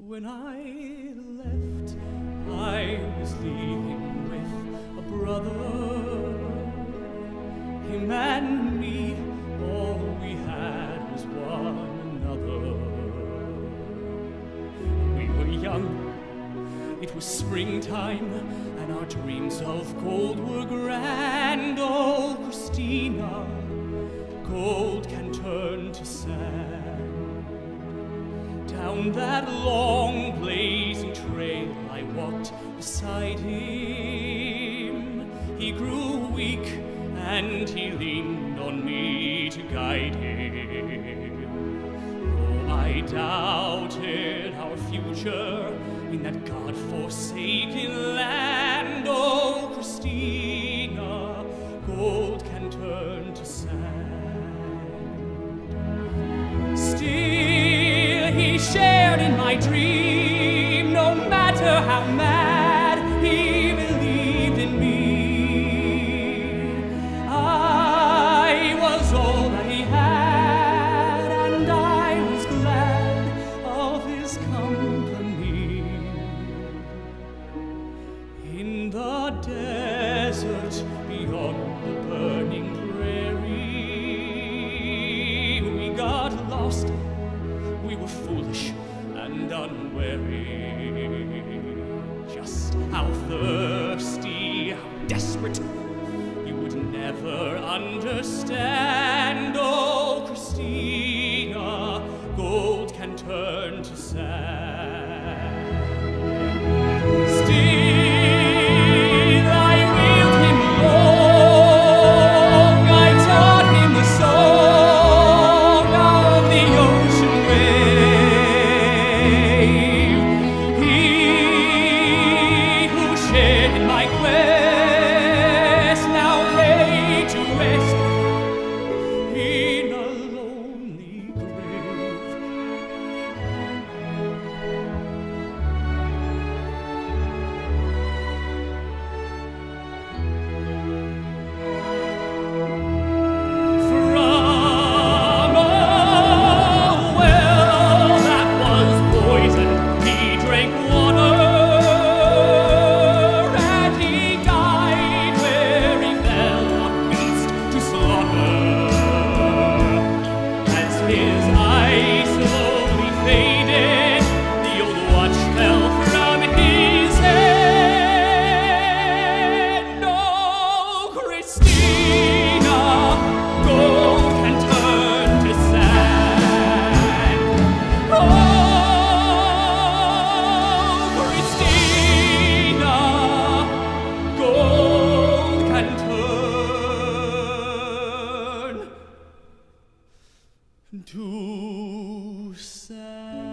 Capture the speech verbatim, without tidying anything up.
When I left, I was leaving with a brother. Him and me, all we had was one another. We were young, it was springtime, and our dreams of gold were grand. Oh, Christina, gold can turn to sand. Down that long blazing trail I walked beside him. He grew weak and he leaned on me to guide him. Oh, I doubted our future in that God-forsaken land. Oh, Christina, gold can turn to sand. Still he shared in my dream, no matter how mad, he believed in me. I was all that he had, and I was glad of his company. In the desert beyond the burning prairie, we got lost. We were foolish and unwary. Just how thirsty, how desperate, you would never understand. Oh, Christina, gold can turn to sand. Still I wheeled him along, I taught him the song of the ocean wave. He who shared in my quest now lay to rest in a lonely grave. From a well that was poisoned, he drank water, and he died where he fell, a beast to slaughter. As his eyes slowly faded, the old watch fell from his head. No, Christina, gold can turn to sand. Oh, Christina, gold can turn to sand.